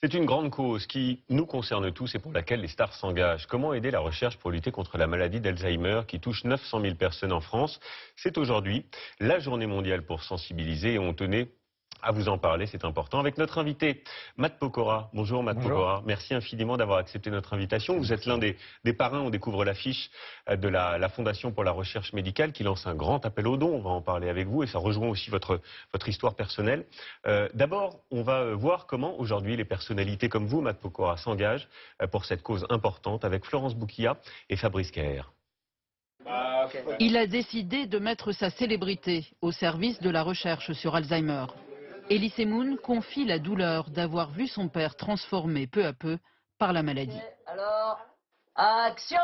C'est une grande cause qui nous concerne tous et pour laquelle les stars s'engagent. Comment aider la recherche pour lutter contre la maladie d'Alzheimer qui touche 900 000 personnes en France? C'est aujourd'hui la journée mondiale pour sensibiliser et on tenait à vous en parler, c'est important. Avec notre invité, Matt Pokora. Bonjour Matt Pokora. Merci infiniment d'avoir accepté notre invitation. Vous êtes l'un des parrains, on découvre l'affiche de la Fondation pour la recherche médicale qui lance un grand appel aux dons. On va en parler avec vous et ça rejoint aussi votre histoire personnelle. D'abord, on va voir comment aujourd'hui les personnalités comme vous, Matt Pokora, s'engagent pour cette cause importante avec Florence Bouquilla et Fabrice Caher. Il a décidé de mettre sa célébrité au service de la recherche sur Alzheimer. Elie Semoun confie la douleur d'avoir vu son père transformé peu à peu par la maladie. Alors, action!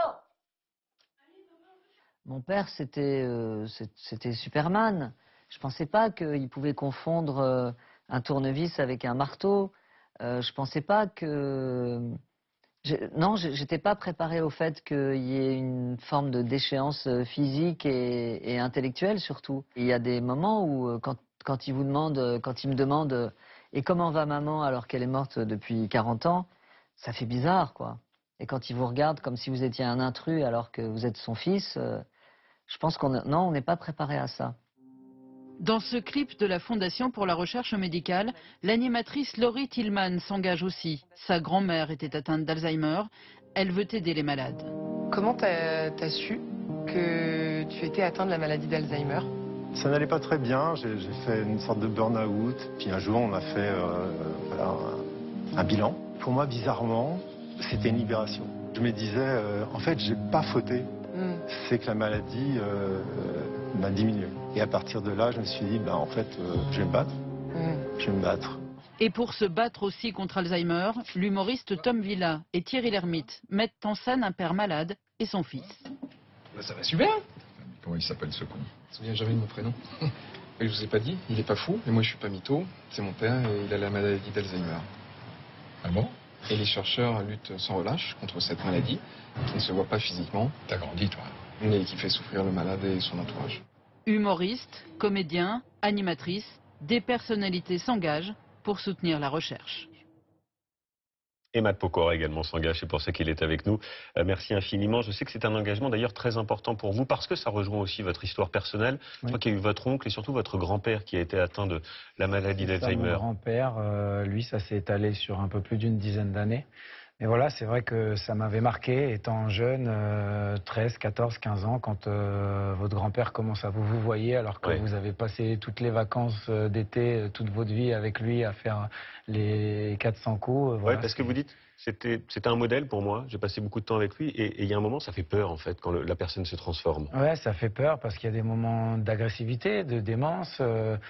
Mon père, c'était Superman. Je ne pensais pas qu'il pouvait confondre un tournevis avec un marteau. Je ne pensais pas que... Non, je n'étais pas préparée au fait qu'il y ait une forme de déchéance physique et intellectuelle surtout. Il y a des moments où, quand il me demande et comment va maman alors qu'elle est morte depuis 40 ans, ça fait bizarre, quoi. Et quand il vous regarde comme si vous étiez un intrus alors que vous êtes son fils, je pense on n'est pas préparé à ça. Dans ce clip de la Fondation pour la recherche médicale, l'animatrice Laurie Tillman s'engage aussi. Sa grand-mère était atteinte d'Alzheimer. Elle veut aider les malades. Comment t'as su que tu étais atteint de la maladie d'Alzheimer? Ça n'allait pas très bien, j'ai fait une sorte de burn-out. Puis un jour, on a fait un bilan. Pour moi, bizarrement, c'était une libération. Je me disais, en fait, j'ai pas fauté. C'est que la maladie m'a diminué. Et à partir de là, je me suis dit, en fait, je vais me battre. Je vais me battre. Et pour se battre aussi contre Alzheimer, l'humoriste Tom Villa et Thierry Lhermitte mettent en scène un père malade et son fils. Ça va super. Comment il s'appelle ce con? Je me souviens jamais de mon prénom. Et je vous ai pas dit, il est pas fou, et moi je suis pas mytho. C'est mon père et il a la maladie d'Alzheimer. Ah bon? Et les chercheurs luttent sans relâche contre cette maladie, qui ne se voit pas physiquement. T'as grandi, toi. Mais qui fait souffrir le malade et son entourage. Humoristes, comédiens, animatrices, des personnalités s'engagent pour soutenir la recherche. Et Matt Pokora également s'engage, c'est pour ça qu'il est avec nous. Merci infiniment. Je sais que c'est un engagement d'ailleurs très important pour vous parce que ça rejoint aussi votre histoire personnelle. Je crois qu'il y a eu votre oncle et surtout votre grand-père qui a été atteint de la maladie d'Alzheimer. Mon grand-père, lui, ça s'est étalé sur un peu plus d'une dizaine d'années. Mais voilà, c'est vrai que ça m'avait marqué, étant jeune, 13, 14, 15 ans, quand votre grand-père commence à vous voyer, alors que vous avez passé toutes les vacances d'été, toute votre vie avec lui à faire les 400 coups. Voilà, parce que vous dites, c'était un modèle pour moi, j'ai passé beaucoup de temps avec lui, et il y a un moment, ça fait peur en fait, quand la personne se transforme. Ouais, ça fait peur, parce qu'il y a des moments d'agressivité, de démence.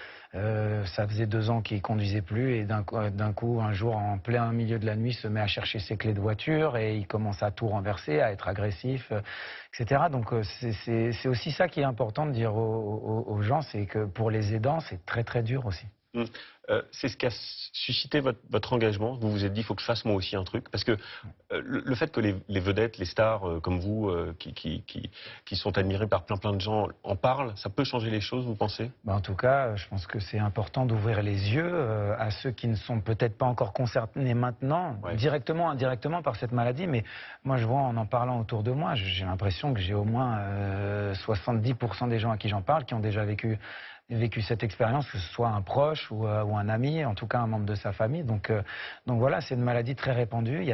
Ça faisait 2 ans qu'il conduisait plus, et d'un coup, un jour, en plein milieu de la nuit, se met à chercher ses clés de voiture, et il commence à tout renverser, à être agressif, etc. Donc c'est aussi ça qui est important de dire aux gens, c'est que pour les aidants, c'est très très dur aussi. C'est ce qui a suscité votre engagement. Vous vous êtes dit, il faut que je fasse moi aussi un truc. Parce que le fait que les vedettes, les stars comme vous, qui sont admirés par plein de gens, en parlent, ça peut changer les choses, vous pensez? En tout cas, je pense que c'est important d'ouvrir les yeux à ceux qui ne sont peut-être pas encore concernés maintenant, directement, indirectement par cette maladie. Mais moi, je vois en parlant autour de moi, j'ai l'impression que j'ai au moins 70% des gens à qui j'en parle qui ont déjà vécu cette expérience, que ce soit un proche ou un ami, en tout cas un membre de sa famille. Donc voilà, c'est une maladie très répandue. Il y a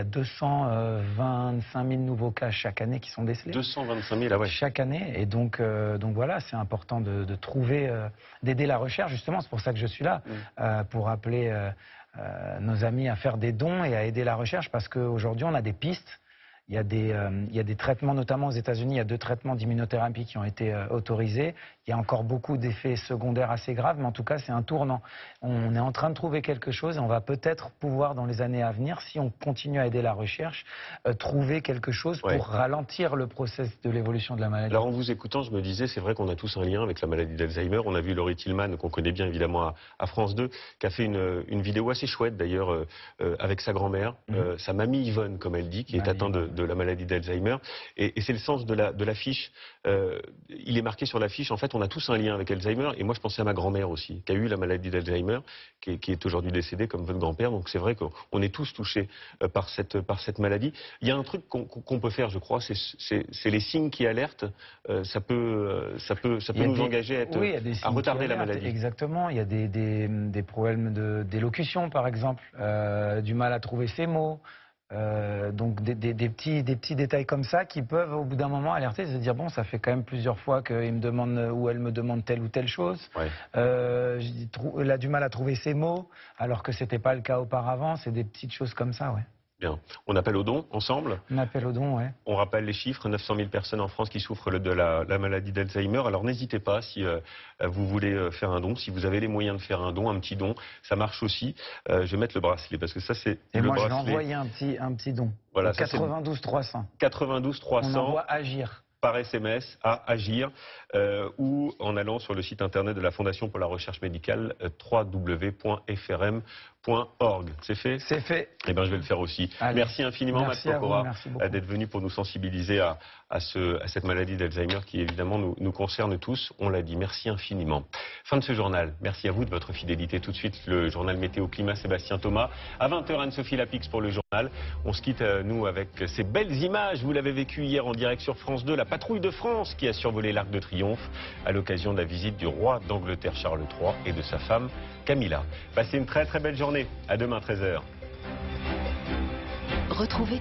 225 000 nouveaux cas chaque année qui sont décelés. 225 000, ah ouais. Chaque année. Et donc voilà, c'est important de trouver, d'aider la recherche, justement. C'est pour ça que je suis là, pour appeler nos amis à faire des dons et à aider la recherche, parce qu'aujourd'hui, on a des pistes. Il y a des traitements, notamment aux États-Unis, il y a 2 traitements d'immunothérapie qui ont été autorisés. Il y a encore beaucoup d'effets secondaires assez graves, mais en tout cas, c'est un tournant. On est en train de trouver quelque chose et on va peut-être pouvoir, dans les années à venir, si on continue à aider la recherche, trouver quelque chose pour ralentir le process de l'évolution de la maladie. Alors, en vous écoutant, je me disais, c'est vrai qu'on a tous un lien avec la maladie d'Alzheimer. On a vu Laurie Tillman, qu'on connaît bien évidemment à France 2, qui a fait une vidéo assez chouette d'ailleurs avec sa grand-mère, sa mamie Yvonne, comme elle dit, qui est atteinte la maladie d'Alzheimer. Et c'est le sens de l'affiche. Il est marqué sur l'affiche, en fait, on a tous un lien avec Alzheimer. Et moi, je pensais à ma grand-mère aussi, qui a eu la maladie d'Alzheimer, qui est aujourd'hui décédée comme votre grand-père. Donc c'est vrai qu'on est tous touchés par cette maladie. Il y a un truc qu'on peut faire, je crois, c'est les signes qui alertent. Ça peut nous engager à retarder la maladie. Exactement. Il y a des problèmes d'élocution, par exemple, du mal à trouver ses mots. Donc des petits détails comme ça qui peuvent au bout d'un moment alerter, se dire bon, ça fait quand même plusieurs fois qu'il me demande ou elle me demande telle ou telle chose. Ouais. Elle a du mal à trouver ses mots alors que c'était pas le cas auparavant. C'est des petites choses comme ça, ouais. Bien. On appelle au don ensemble. On appelle au don, ouais. On rappelle les chiffres, 900 000 personnes en France qui souffrent de la maladie d'Alzheimer. Alors n'hésitez pas si vous voulez faire un don, si vous avez les moyens de faire un don, un petit don, ça marche aussi. Je vais mettre le bracelet parce que ça c'est le bracelet. Et moi je vais envoyer un petit don. Voilà, 92 300. 92 300. On envoie Agir. Par SMS à Agir ou en allant sur le site internet de la Fondation pour la recherche médicale www.frm.org. C'est fait ? C'est fait. Eh bien, je vais le faire aussi. Allez. Merci infiniment, Max Pokora, d'être venu pour nous sensibiliser à cette maladie d'Alzheimer qui, évidemment, nous concerne tous. On l'a dit. Merci infiniment. Fin de ce journal. Merci à vous de votre fidélité. Tout de suite, le journal Météo Climat, Sébastien Thomas. À 20h, Anne-Sophie Lapix pour le journal. On se quitte, nous, avec ces belles images. Vous l'avez vécu hier en direct sur France 2. La patrouille de France qui a survolé l'Arc de Triomphe à l'occasion de la visite du roi d'Angleterre Charles III et de sa femme Camilla. Passez une très très belle journée. À demain 13h. Retrouvez